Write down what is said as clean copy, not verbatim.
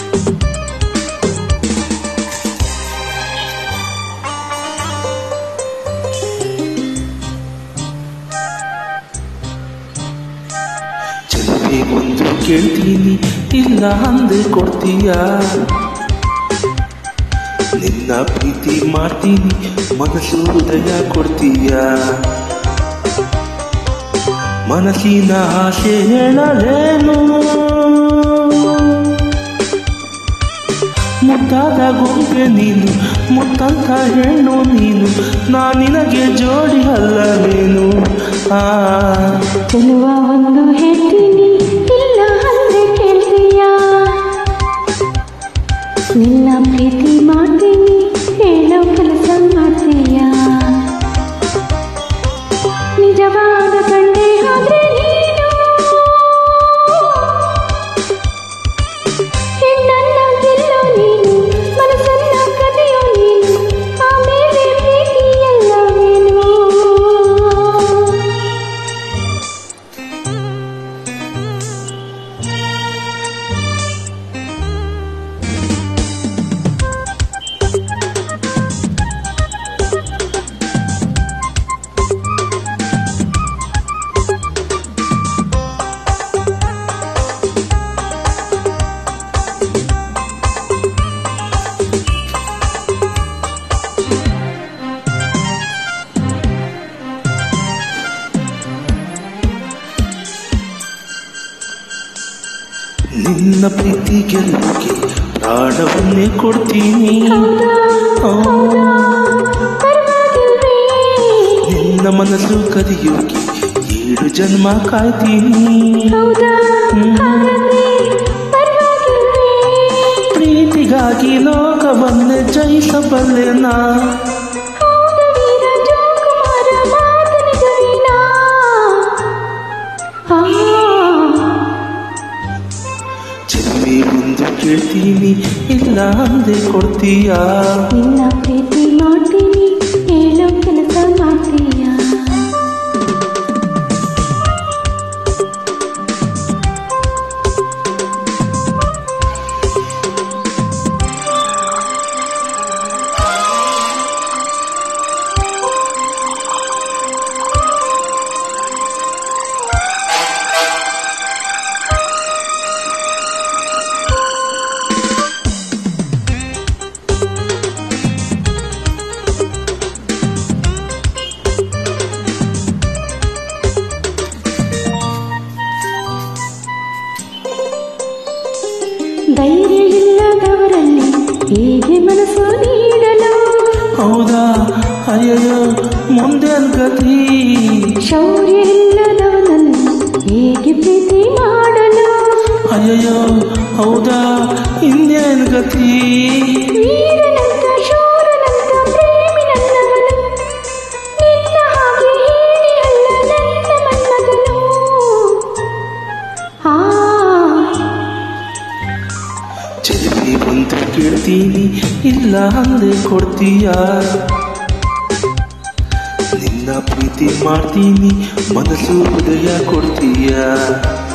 ಚೆಲುವೆ ಒಂದು ಕೇಳ್ತೀನಿ ಇಲ್ಲ ಅಂದೆ ಕೊಡ್ತೀಯ ನಿನ್ನ ಪ್ರೀತಿ ಮಾಡ್ತೀನಿ ಮನಸ್ಸು ಹೃದಯ ಕೊಡ್ತೀಯ ಮನಸ್ಸಿನ ಆಸೆ ಹೇಳಲೇನು ಮುದ್ದಾದ ಗೊಂಬೆ ನೀನು ಮುತ್ತಂತ ಹೆಣ್ಣು ನೀನು ನಾ ನಿನಗೆ ಜೋಡಿ ಅಲ್ಲವೇನು ಚೆಲುವ ಒಂದು ಹೇಳ್ತೀನಿ ಇಲ್ಲ ಅಂದ್ರೆ ಕೇಳ್ತೀಯ ನಿನ್ನ ಪ್ರೀತಿ ಮಾಡ್ತೀನಿ ಹೇಳೋ ಕೆಲಸ ಮಾಡ್ತೀಯ ನಿಜವಾದ ಗಂಡೆ ಆದ್ರೆ ನೀನು ಹೆಣ್ಣನ್ನ ಗೆಲ್ಲೋ ನೀನು ಮನಸ್ಸನ್ನ ಕದಿಯೋ ನೀನು ಆಮೇಲೆ ಪ್ರೀತಿ ಎಲ್ಲವೇನು ನಿನ್ನ ಪ್ರೀತಿ ಗೆಲ್ಲುಗೆ ಪ್ರಾಣವನ್ನೇ ಕೊಡ್ತೀನಿ ನಿನ್ನ ಮನಸ್ಸು ಕದಿಯೋಕೆ 7 ಜನ್ಮ ಕಾಯ್ತೀನಿ ಪ್ರೀತಿಗಾಗಿ ಲೋಕವನ್ನೇ ಜಯಿಸಬಲ್ಲೆನಾ ಚೆಲುವೆ ಒಂದು ಕೇಳ್ತೀನಿ ಇಲ್ಲ ಅಂದೆ ಕೊಡ್ತೀಯ ನಿನ್ನ ಪ್ರೀತಿ ಮಾಡ್ತೀನಿ ಹೇಳೋ ಕೆಲಸ ಮಾಡ್ತೀಯ ಧೈರ್ಯ ಇಲ್ಲದವರಲ್ಲಿ ಹೇಗೆ ಮನಸ್ಸು ನೀಡಲು ಹೌದಾ ಅಯ್ಯೋ ಮುಂದೆ ಗತಿ ಶೌರ್ಯ ಇಲ್ಲದವನನ್ನು ಹೇಗೆ ಪ್ರೀತಿ ಮಾಡಲು ಅಯ್ಯೋ ಹೌದಾ ಇನ್ನೇನು ಗತಿ ವೀರನಂತ ಶೂರನಂತ ಪ್ರೇಮಿ ನನ್ನವನು ನಿನ್ನ ಹಾಗೆ ಹೇಳಿ ಅಲ್ಲ ನನ್ನ ಮನ್ಮಗನು ಚೆಲುವೆ ಒಂದು ಕೇಳ್ತೀನಿ ಇಲ್ಲ ಅಂದೆ ಕೊಡ್ತೀಯ ನಿನ್ನ ಪ್ರೀತಿ ಮಾಡ್ತೀನಿ ಮನಸ್ಸು ಹೃದಯ ಕೊಡ್ತೀಯ